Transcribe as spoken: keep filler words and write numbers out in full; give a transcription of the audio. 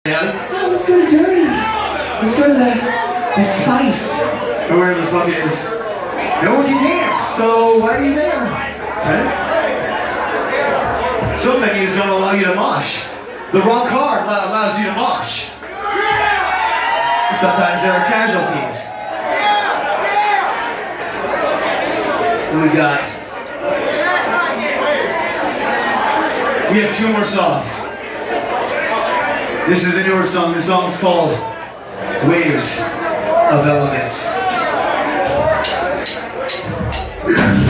Oh, let's go to Dirty. Let's go to the, the Spice. Or wherever the fuck it is. No one can dance, so why are you there? Right? Some venues don't allow you to mosh. The wrong card allows you to mosh. Sometimes there are casualties. What we got? We have two more songs. This is a newer song. The song's called Waves of Elements.